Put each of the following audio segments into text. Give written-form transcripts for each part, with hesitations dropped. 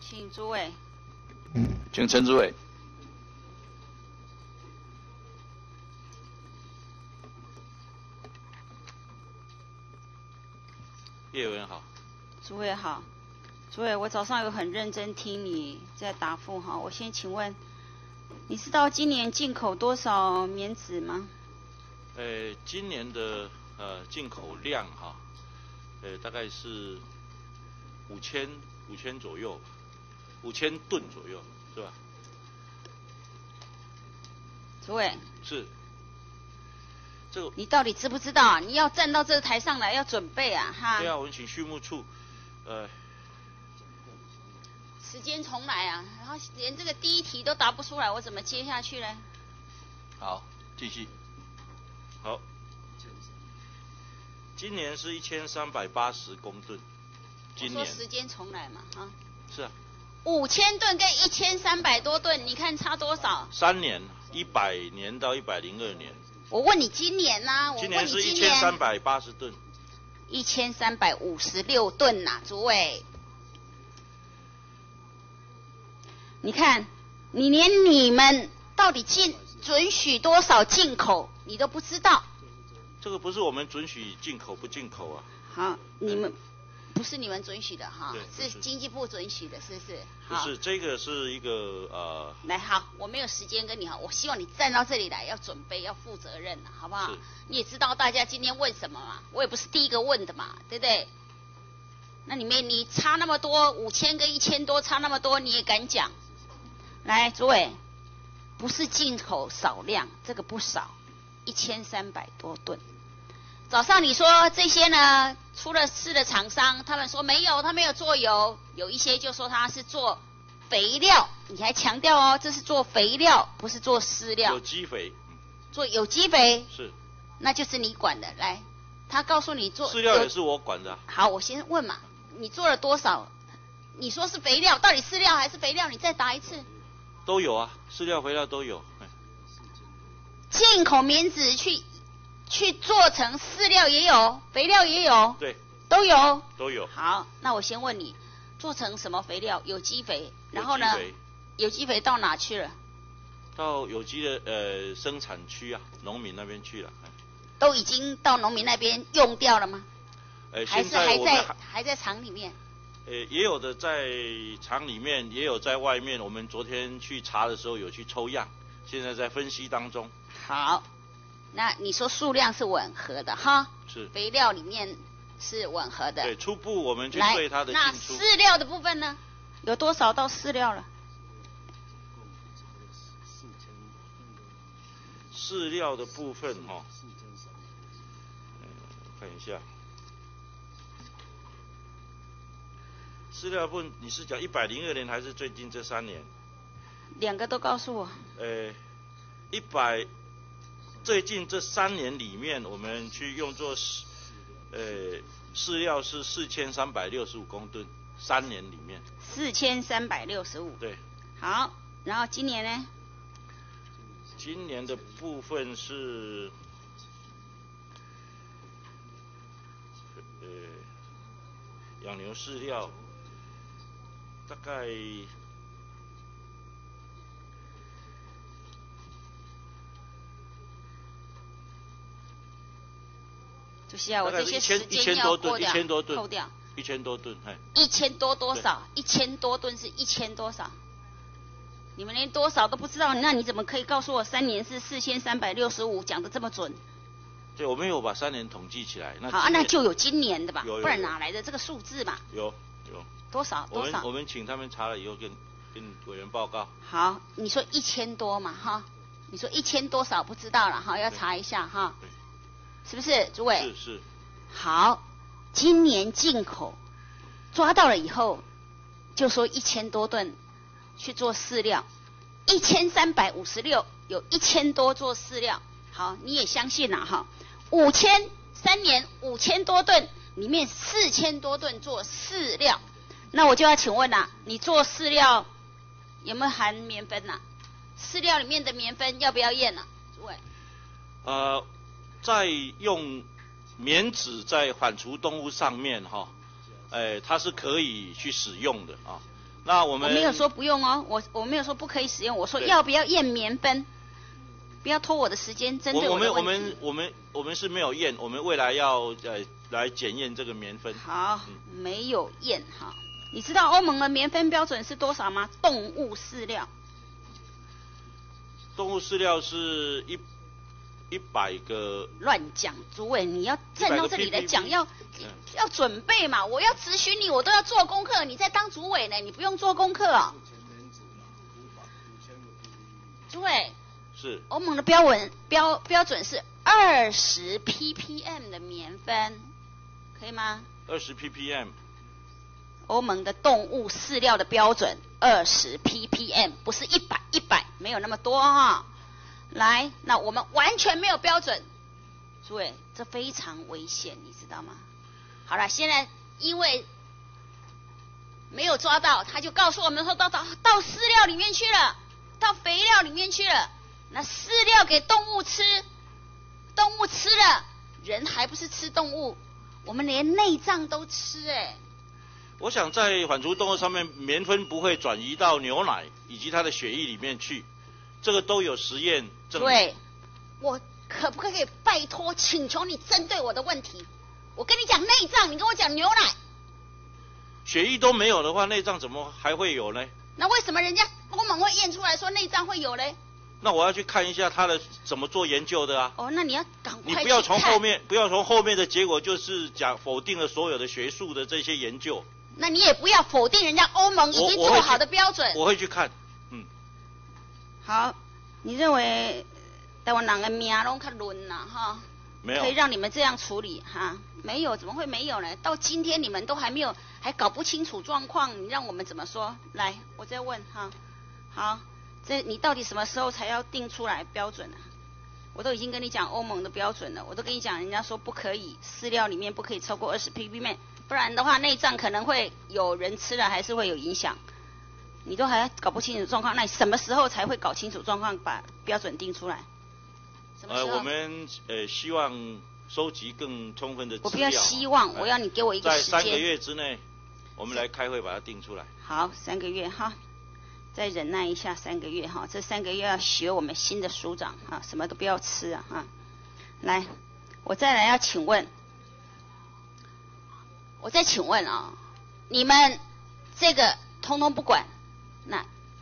请诸位。 请陈主委。 叶委员好。 诸位好。诸位，我早上有很认真听你在答复哈。我先请问，你知道今年进口多少棉纸吗？ 今年的进口量哈，大概是5000左右，5000吨左右，是吧？ 诸位。 是。这个你到底知不知道啊？你要站到这个台上来，要准备啊，哈。 对啊，我们请畜牧处， 时间重来啊，然后连这个第一题都答不出来，我怎么接下去呢？ 好，继续。 好。今年是1380公吨。今年。 我说时间重来嘛，啊。 是啊。 5000吨跟1300多吨，你看差多少 ？3年，100年到102年。 我问你今年呐、 今年是1380吨。 1356吨呐、诸位。你看，你连你们到底准许多少进口，你都不知道。 这个不是我们准许进口不进口啊。 好，你们不是你们准许的哈， 是经济部准许的，是不是？ 不是，这个是一个来，好，我没有时间跟你好，我希望你站到这里来，要准备，要负责任，好不好？你也知道大家今天问什么嘛，我也不是第一个问的嘛，对不对？那你差那么多，5000跟1000多差那么多，你也敢讲？来，诸位，不是进口少量，这个不少，1300多吨。早上你说这些呢，出了事的厂商，他们说没有，他没有做油，有一些就说他是做肥料，你还强调哦，这是做肥料，不是做饲料。 有机肥。 做有机肥。 是。 那就是你管的，来，他告诉你做。 饲料也是我管的。 好，我先问嘛，你做了多少？你说是肥料，到底饲料还是肥料？你再答一次。 都有啊，饲料、肥料都有。 进口棉纸去做成饲料也有，肥料也有。 对。 都有。 都有。 好，那我先问你，做成什么肥料？有机肥。然后呢？有机肥到哪去了？ 到有机的生产区啊，农民那边去了。 都已经到农民那边用掉了吗？还是还在厂里面？ 也有的在厂里面，也有在外面。我们昨天去查的时候有去抽样，现在在分析当中。 好，那你说数量是吻合的哈？ 是。 肥料里面是吻合的。 对，初步我们去对它的进出。 那饲料的部分呢？有多少到饲料了？ 饲料的部分哈，看一下。饲料部分你是讲102年还是最近这3年？ 两个都告诉我。 最近这3年里面，我们去用作饲料是4365公吨，3年里面。 4365。 对。 好，然后今年呢？ 今年的部分是养牛饲料。大概主席啊，我这些时间要扣掉，1000多吨 ，1000多吨 ，1000多多少？1000多吨是1000多少？你们连多少都不知道，那你怎么可以告诉我3年是4365，讲得这么准？ 对，我们有把3年统计起来。 好啊，那就有今年的吧， 不然哪来的这个数字嘛？ 有。 多少？ 我们请他们查了以后跟委员报告。 好，你说1000多嘛哈？你说1000多少不知道了哈，要查一下哈。是不是，诸位？ 是。好， 今年进口抓到了以后，就说1000多吨去做饲料，1356有1000多做饲料。好，你也相信了哈？3年5000多吨，里面4000多吨做饲料。那我就要请问啦，你做饲料有没有含棉酚呐？饲料里面的棉酚要不要验啊？诸位？ 在用棉纸在反刍动物上面哈，它是可以去使用的啊。 那我们没有说不用哦，我没有说不可以使用，我说要不要验棉分，不要拖我的时间，针对我的问题。 我们是没有验，我们未来要来检验这个棉分。 好，没有验哈。你知道欧盟的棉分标准是多少吗？动物饲料。 动物饲料是100个。 乱讲，主委，你要站到这里来讲，要准备嘛。我要咨询你，我都要做功课。你在当主委呢，你不用做功课啊。主委， 是欧盟的标准是20 ppm 的棉分，可以吗 ？20 ppm。 欧盟的动物饲料的标准20 ppm， 不是100，没有那么多哈。来，那我们完全没有标准，诸位，这非常危险，你知道吗？好了，现在因为没有抓到，他就告诉我们说到饲料里面去了，到肥料里面去了。那饲料给动物吃，动物吃了，人还不是吃动物？我们连内脏都吃我想在反刍动物上面，棉分不会转移到牛奶以及它的血液里面去，这个都有实验证明。 对，我可不可以拜托请求你针对我的问题？我跟你讲内脏，你跟我讲牛奶。 血液都没有的话，内脏怎么还会有呢？ 那为什么人家欧盟会验出来说内脏会有呢？ 那我要去看一下他的怎么做研究的啊。 哦，那你要赶快去看。 你不要从后面的结果就是否定了所有的学术的这些研究。 那你也不要否定人家欧盟已经做好的标准。 我会去看， 好，你认为台湾人的命都较论啦哈？ 没有。 可以让你们这样处理哈？没有，怎么会没有呢？到今天你们都还搞不清楚状况，你让我们怎么说？来，我再问哈。好，这你到底什么时候才要定出来标准啊？我都已经跟你讲欧盟的标准了，我都跟你讲，人家说不可以，饲料里面不可以超过20 ppm， 不然的话内脏可能会有人吃了还是会有影响。你都还搞不清楚状况，那你什么时候才会搞清楚状况，把标准定出来？什么时候？ 我们希望收集更充分的资料。 我不要希望，我要你给我一个时间。 在3个月之内，我们来开会把它定出来。 好，3个月哈。再忍耐一下3个月哈，这3个月要学我们新的署长哈，什么都不要吃啊哈。来，我再来要请问，啊，你们这个通通不管，那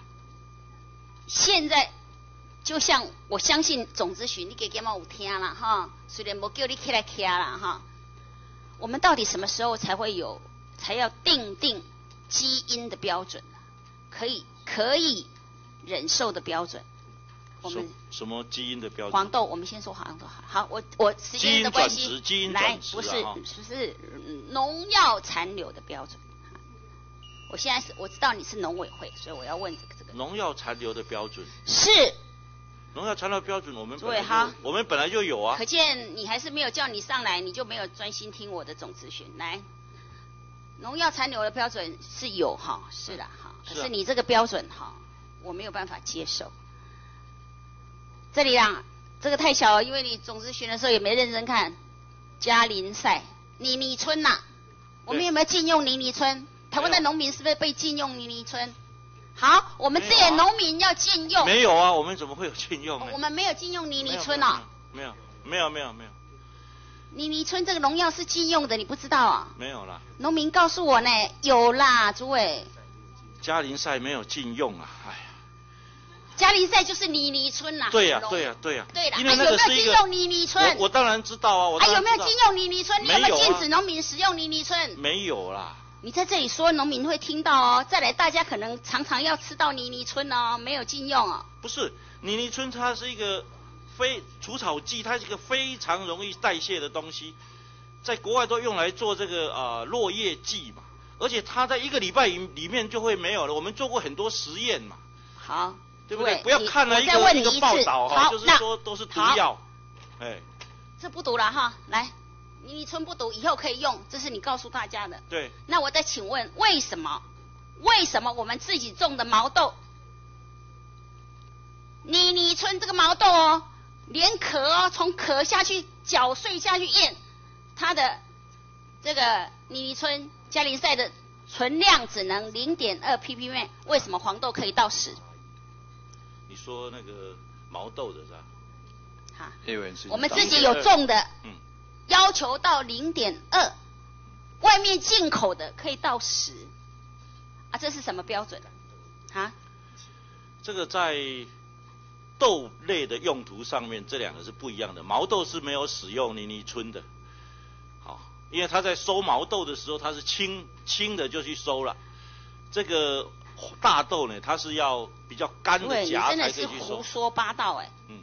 现在就像我相信总咨询你给我有听啦哈，虽然没叫你起来听啦哈，我们到底什么时候才要定基因的标准，可以忍受的标准？我们什么基因的标准？ 黄豆，我们先说黄豆好。我时间的关系， 基因转殖， 不是农药残留的标准。我知道你是农委会，所以我要问这个农药残留的标准是农药残留标准，我们本来就有啊。 可见你还是没有叫你上来，你就没有专心听我的总咨询。来，农药残留的标准是有哈，是啦哈，可是你这个标准哈，我没有办法接受。这里啦，这个太小了，因为你总咨询的时候也没认真看。嘉林赛泥泥村呐，我们有没有禁用泥泥村？台湾的农民是不是被禁用泥泥村？好，我们这些农民要禁用。 没有啊，我们怎么会有禁用呢？ 我们没有禁用泥泥村哦。 没有。 泥泥村这个农药是禁用的，你不知道啊？ 没有啦。 农民告诉我呢，有啦，诸位。 嘉林赛没有禁用啊，哎呀。 嘉林赛就是泥泥村呐。 对呀。 对啦， 因为那个是一个。 有没有禁用泥泥村？ 我当然知道啊， 有没有禁用泥泥村？你有没有禁止农民使用泥泥村？ 没有啦。 你在这里说，农民会听到哦。再来，大家可能常常要吃到泥泥村哦，没有禁用哦。 不是，泥泥村它是一个除草剂，它是一个非常容易代谢的东西，在国外都用来做这个落叶剂嘛，而且它在1个礼拜里面就会没有了。我们做过很多实验嘛。 好， 对不对？不要看了一个报道哈，就是说都是毒药。 这不毒了哈，来。泥泥村不毒，以后可以用，这是你告诉大家的。 对。 那我再请问，为什么我们自己种的毛豆，泥泥村这个毛豆哦，连壳哦，从壳下去搅碎下去验，它的这个泥泥村嘉林赛的存量只能0.2 ppm， 为什么黄豆可以到10？ 你说那个毛豆的是吧？ 好， 我我们自己有种的，要求到0.2，外面进口的可以到10，啊，这是什么标准？啊？ 这个在豆类的用途上面，这两个是不一样的。毛豆是没有使用泥村的，好，因为它在收毛豆的时候，它是轻的就去收了。这个大豆呢，它是要比较干的荚才可以去收。 真的是胡说八道哎！ 嗯，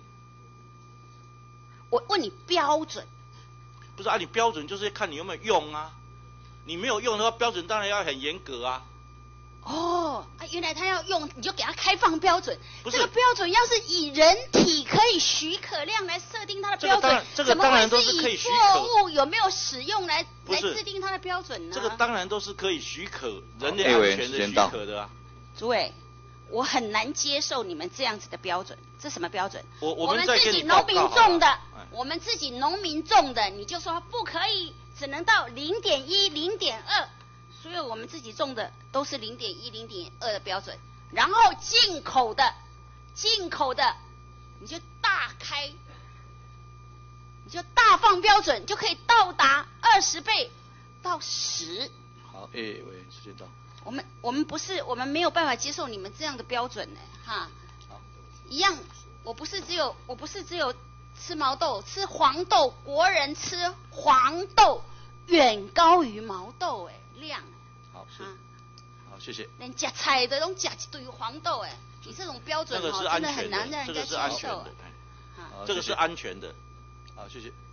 我问你标准， 不是啊？你标准就是看你有没有用啊。你没有用的话，标准当然要很严格啊。 哦，原来他要用，你就给他开放标准。 不是这个标准要是以人体可以许可量来设定它的标准， 这个当然都是可以许可。 怎么会是以作物有没有使用来制定它的标准呢？ 这个当然都是可以许可人类安全的许可的啊。 诸位，我很难接受你们这样子的标准，这什么标准？ 我们自己农民种的，我们自己农民种的，你就说不可以，只能到0.1、0.2。所以我们自己种的都是0.1、0.2的标准，然后进口的你就大开，你就大放标准，就可以到达20倍到10。 好，喂，时间到。 我们没有办法接受你们这样的标准呢，哈。 好， 一样，我不是只有吃毛豆，吃黄豆，国人吃黄豆远高于毛豆量。 好，是，好，谢谢。 连夹菜的都夹一堆黄豆你这种标准真的很难让人家接受这个是安全的。好，这个是安全的。 好，谢谢。